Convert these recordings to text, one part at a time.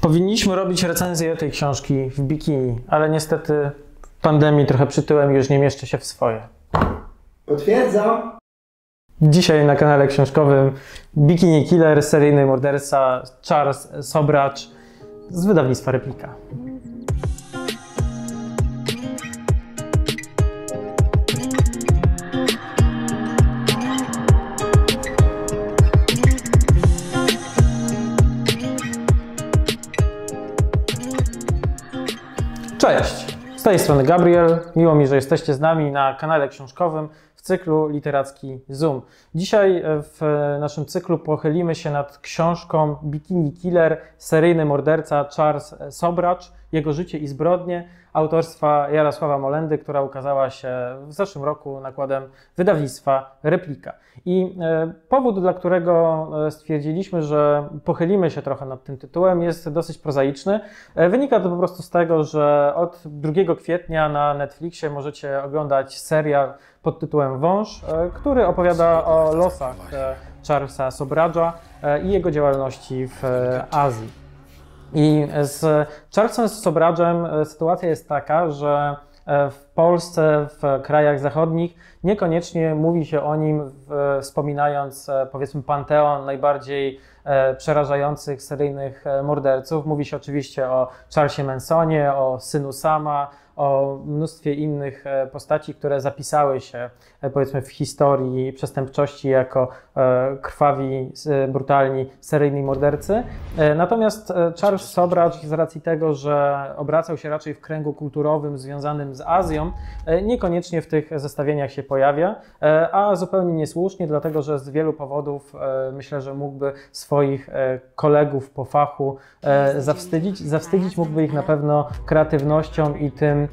Powinniśmy robić recenzję tej książki w bikini, ale niestety w pandemii trochę przytyłem i już nie mieszczę się w swoje. Potwierdzam. Dzisiaj na kanale książkowym Bikini Killer, seryjny morderca Charles Sobhraj z wydawnictwa Replika. Cześć, z tej strony Gabriel. Miło mi, że jesteście z nami na kanale książkowym w cyklu Literacki Zoom. Dzisiaj w naszym cyklu pochylimy się nad książką Bikini Killer, seryjny morderca Charles Sobhraj, jego życie i zbrodnie, autorstwa Jarosława Molendy, która ukazała się w zeszłym roku nakładem wydawnictwa Replika. I powód, dla którego stwierdziliśmy, że pochylimy się trochę nad tym tytułem, jest dosyć prozaiczny. Wynika to po prostu z tego, że od 2 kwietnia na Netflixie możecie oglądać serial pod tytułem Wąż, który opowiada o losach Charlesa Sobraj'a i jego działalności w Azji. I z Charlesem Sobraj'em sytuacja jest taka, że w Polsce, w krajach zachodnich niekoniecznie mówi się o nim, wspominając powiedzmy panteon najbardziej przerażających seryjnych morderców. Mówi się oczywiście o Charlesie Mansonie, o synu Sama, o mnóstwie innych postaci, które zapisały się powiedzmy w historii przestępczości jako krwawi, brutalni, seryjni mordercy. Natomiast Charles Sobhraj z racji tego, że obracał się raczej w kręgu kulturowym związanym z Azją, niekoniecznie w tych zestawieniach się pojawia, a zupełnie niesłusznie, dlatego że z wielu powodów myślę, że mógłby swoich kolegów po fachu zawstydzić mógłby ich na pewno kreatywnością i tym,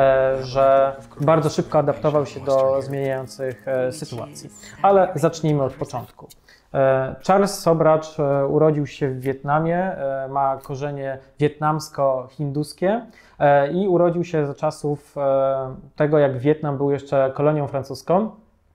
że bardzo szybko adaptował się do zmieniających sytuacji. Ale zacznijmy od początku. Charles Sobhraj urodził się w Wietnamie, ma korzenie wietnamsko-hinduskie i urodził się za czasów tego, jak Wietnam był jeszcze kolonią francuską.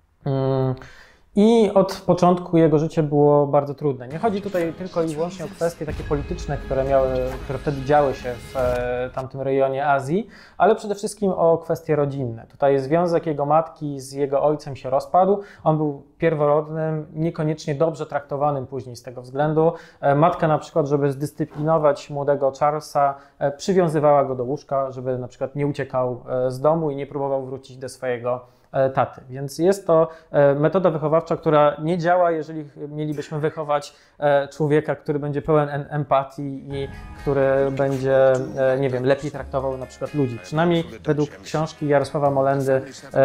I od początku jego życie było bardzo trudne. Nie chodzi tutaj tylko i wyłącznie o kwestie takie polityczne, które wtedy działy się w tamtym rejonie Azji, ale przede wszystkim o kwestie rodzinne. Tutaj związek jego matki z jego ojcem się rozpadł. On był pierworodnym, niekoniecznie dobrze traktowanym później z tego względu. Matka na przykład, żeby zdyscyplinować młodego Charlesa, przywiązywała go do łóżka, żeby na przykład nie uciekał z domu i nie próbował wrócić do swojego taty. Więc jest to metoda wychowawcza, która nie działa, jeżeli mielibyśmy wychować człowieka, który będzie pełen empatii i który będzie, nie wiem, lepiej traktował na przykład ludzi. Przynajmniej według książki Jarosława Molendy,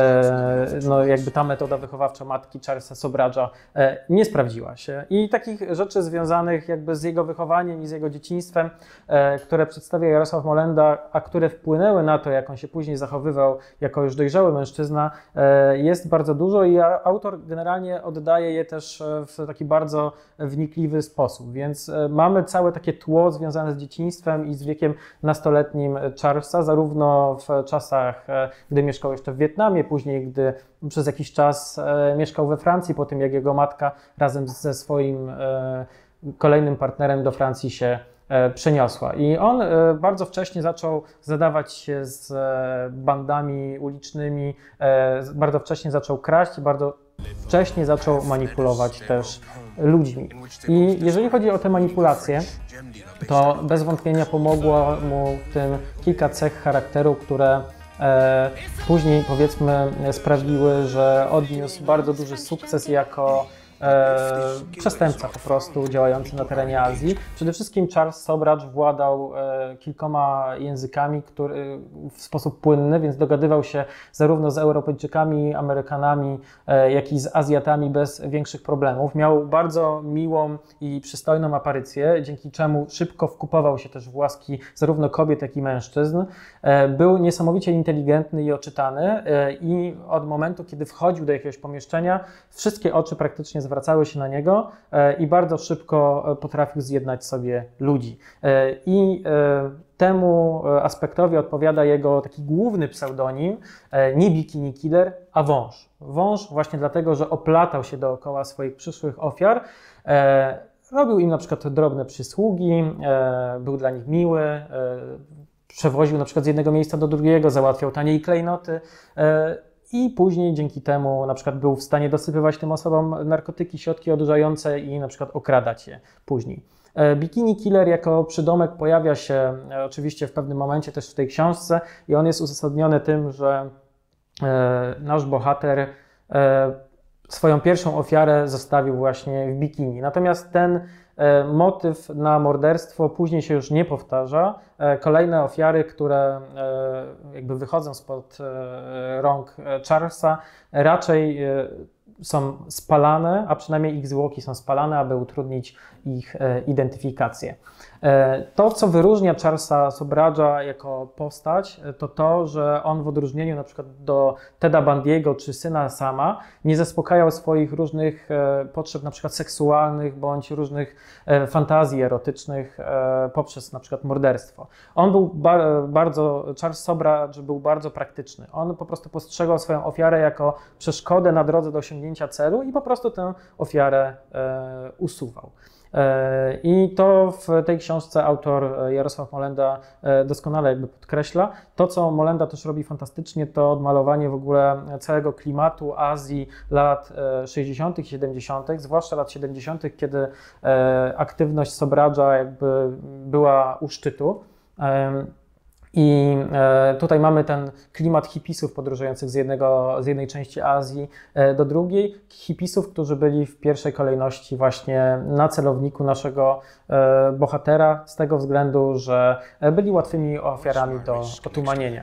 no jakby ta metoda wychowawcza matki Charlesa Sobraj'a nie sprawdziła się. I takich rzeczy związanych jakby z jego wychowaniem i z jego dzieciństwem, które przedstawia Jarosław Molenda, a które wpłynęły na to, jak on się później zachowywał jako już dojrzały mężczyzna, jest bardzo dużo i autor generalnie oddaje je też w taki bardzo wnikliwy sposób, więc mamy całe takie tło związane z dzieciństwem i z wiekiem nastoletnim Charlesa, zarówno w czasach, gdy mieszkał jeszcze w Wietnamie, później gdy przez jakiś czas mieszkał we Francji, po tym jak jego matka razem ze swoim kolejnym partnerem do Francji się przeniosła. I on bardzo wcześnie zaczął zadawać się z bandami ulicznymi, bardzo wcześnie zaczął kraść, bardzo wcześnie zaczął manipulować też ludźmi. I jeżeli chodzi o te manipulacje, to bez wątpienia pomogło mu w tym kilka cech charakteru, które później powiedzmy sprawiły, że odniósł bardzo duży sukces jako przestępca po prostu działający na terenie Azji. Przede wszystkim Charles Sobhraj władał kilkoma językami w sposób płynny, więc dogadywał się zarówno z Europejczykami, Amerykanami, jak i z Azjatami bez większych problemów. Miał bardzo miłą i przystojną aparycję, dzięki czemu szybko wkupował się też w łaski zarówno kobiet, jak i mężczyzn. Był niesamowicie inteligentny i oczytany i od momentu, kiedy wchodził do jakiegoś pomieszczenia, wszystkie oczy praktycznie zwracały się na niego i bardzo szybko potrafił zjednać sobie ludzi. I temu aspektowi odpowiada jego taki główny pseudonim, nie Bikini Killer, a Wąż. Wąż właśnie dlatego, że oplatał się dookoła swoich przyszłych ofiar Robił im na przykład drobne przysługi, był dla nich miły, przewoził na przykład z jednego miejsca do drugiego, załatwiał taniej klejnoty i później dzięki temu na przykład był w stanie dosypywać tym osobom narkotyki, środki odurzające i na przykład okradać je później. Bikini Killer jako przydomek pojawia się oczywiście w pewnym momencie też w tej książce i on jest uzasadniony tym, że nasz bohater swoją pierwszą ofiarę zostawił właśnie w bikini. Natomiast ten motyw na morderstwo później się już nie powtarza. Kolejne ofiary, które jakby wychodzą spod rąk Charlesa, raczej są spalane, a przynajmniej ich zwłoki są spalane, aby utrudnić ich identyfikację. To, co wyróżnia Charlesa Sobradża jako postać, to to, że on w odróżnieniu na przykład do Teda Bundy'ego czy syna Sama nie zaspokajał swoich różnych potrzeb na przykład seksualnych bądź różnych fantazji erotycznych poprzez na przykład morderstwo. On był Charles Sobradż był bardzo praktyczny. On po prostu postrzegał swoją ofiarę jako przeszkodę na drodze do osiągnięcia celu i po prostu tę ofiarę usuwał. I to w tej książce autor Jarosław Molenda doskonale jakby podkreśla. To, co Molenda też robi fantastycznie, to odmalowanie w ogóle całego klimatu Azji lat 60. i 70., zwłaszcza lat 70., kiedy aktywność Sobradża jakby była u szczytu. I tutaj mamy ten klimat hipisów podróżujących z jednej części Azji do drugiej. Hipisów, którzy byli w pierwszej kolejności właśnie na celowniku naszego bohatera z tego względu, że byli łatwymi ofiarami do otumanienia.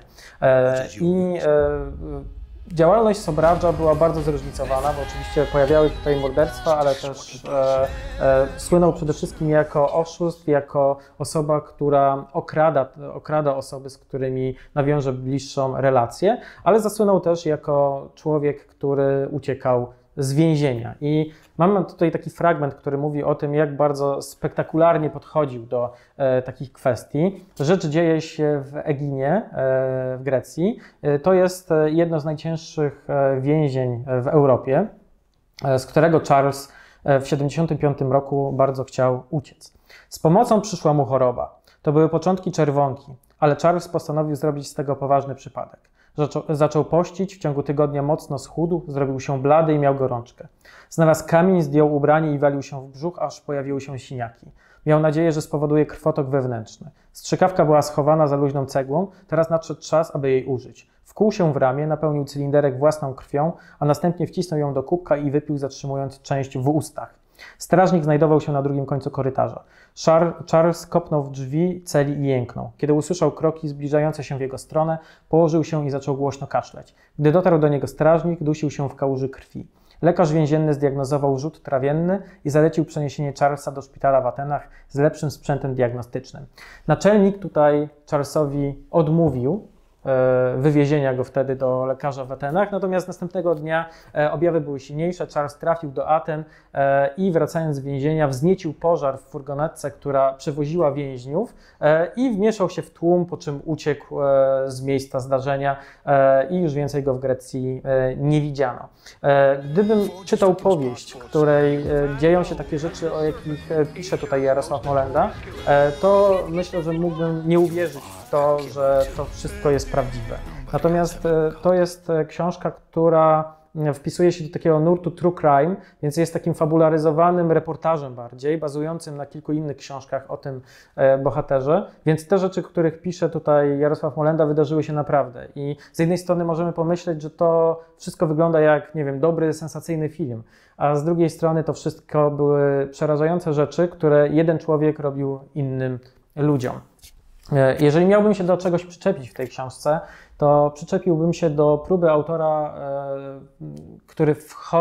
Działalność Sobradża była bardzo zróżnicowana, bo oczywiście pojawiały się tutaj morderstwa, ale też słynął przede wszystkim jako oszust, jako osoba, która okrada osoby, z którymi nawiąże bliższą relację, ale zasłynął też jako człowiek, który uciekał z więzienia. I mamy tutaj taki fragment, który mówi o tym, jak bardzo spektakularnie podchodził do takich kwestii. Rzecz dzieje się w Eginie, w Grecji. To jest jedno z najcięższych więzień w Europie, z którego Charles w 1975 roku bardzo chciał uciec. Z pomocą przyszła mu choroba. To były początki czerwonki, ale Charles postanowił zrobić z tego poważny przypadek. Zaczął pościć, w ciągu tygodnia mocno schudł, zrobił się blady i miał gorączkę. Znalazł kamień, zdjął ubranie i walił się w brzuch, aż pojawiły się siniaki. Miał nadzieję, że spowoduje krwotok wewnętrzny. Strzykawka była schowana za luźną cegłą, teraz nadszedł czas, aby jej użyć. Wkuł się w ramię, napełnił cylinderek własną krwią, a następnie wcisnął ją do kubka i wypił, zatrzymując część w ustach. Strażnik znajdował się na drugim końcu korytarza. Charles kopnął w drzwi celi i jęknął. Kiedy usłyszał kroki zbliżające się w jego stronę, położył się i zaczął głośno kaszleć. Gdy dotarł do niego strażnik, dusił się w kałuży krwi. Lekarz więzienny zdiagnozował rzut trawienny i zalecił przeniesienie Charlesa do szpitala w Atenach z lepszym sprzętem diagnostycznym. Naczelnik tutaj Charlesowi odmówił wywiezienia go wtedy do lekarza w Atenach, natomiast następnego dnia objawy były silniejsze, Charles trafił do Aten i wracając z więzienia wzniecił pożar w furgonetce, która przewoziła więźniów i wmieszał się w tłum, po czym uciekł z miejsca zdarzenia i już więcej go w Grecji nie widziano. Gdybym czytał powieść, w której dzieją się takie rzeczy, o jakich pisze tutaj Jarosław Molenda, to myślę, że mógłbym nie uwierzyć w to, że to wszystko jest prawdziwe. Natomiast to jest książka, która wpisuje się do takiego nurtu true crime, więc jest takim fabularyzowanym reportażem bardziej, bazującym na kilku innych książkach o tym bohaterze, więc te rzeczy, których pisze tutaj Jarosław Molenda, wydarzyły się naprawdę. I z jednej strony możemy pomyśleć, że to wszystko wygląda jak, nie wiem, dobry, sensacyjny film, a z drugiej strony to wszystko były przerażające rzeczy, które jeden człowiek robił innym ludziom. Jeżeli miałbym się do czegoś przyczepić w tej książce, to przyczepiłbym się do próby autora, który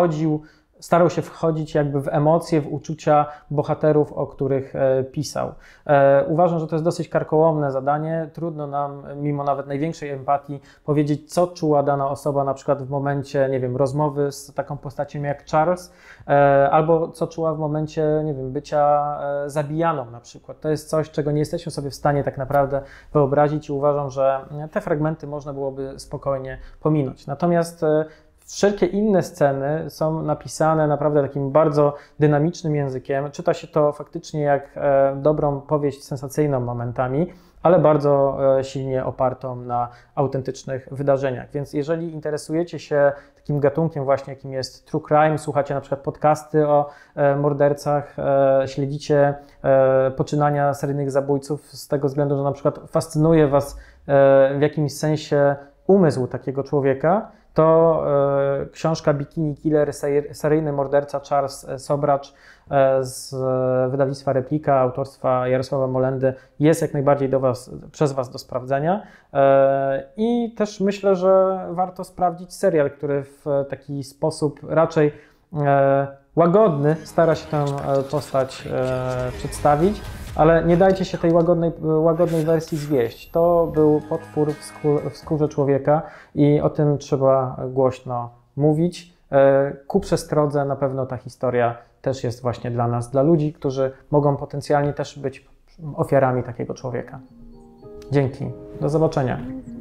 starał się wchodzić jakby w emocje, w uczucia bohaterów, o których pisał. Uważam, że to jest dosyć karkołomne zadanie. Trudno nam, mimo nawet największej empatii, powiedzieć, co czuła dana osoba na przykład w momencie, nie wiem, rozmowy z taką postacią jak Charles, albo co czuła w momencie, nie wiem, bycia zabijaną na przykład. To jest coś, czego nie jesteśmy sobie w stanie tak naprawdę wyobrazić i uważam, że te fragmenty można byłoby spokojnie pominąć. Natomiast Wszelkie inne sceny są napisane naprawdę takim bardzo dynamicznym językiem. Czyta się to faktycznie jak dobrą powieść sensacyjną momentami, ale bardzo silnie opartą na autentycznych wydarzeniach. Więc jeżeli interesujecie się takim gatunkiem właśnie, jakim jest true crime, słuchacie na przykład podcasty o mordercach, śledzicie poczynania seryjnych zabójców z tego względu, że na przykład fascynuje Was w jakimś sensie umysł takiego człowieka, to książka Bikini Killer, seryjny morderca Charles Sobracz z wydawnictwa Replika, autorstwa Jarosława Molendy jest jak najbardziej przez Was do sprawdzenia. I też myślę, że warto sprawdzić serial, który w taki sposób raczej łagodny stara się tę postać przedstawić, ale nie dajcie się tej łagodnej wersji zwieść. To był potwór w skórze człowieka i o tym trzeba głośno mówić. Ku przestrodze na pewno ta historia też jest właśnie dla nas, dla ludzi, którzy mogą potencjalnie też być ofiarami takiego człowieka. Dzięki. Do zobaczenia.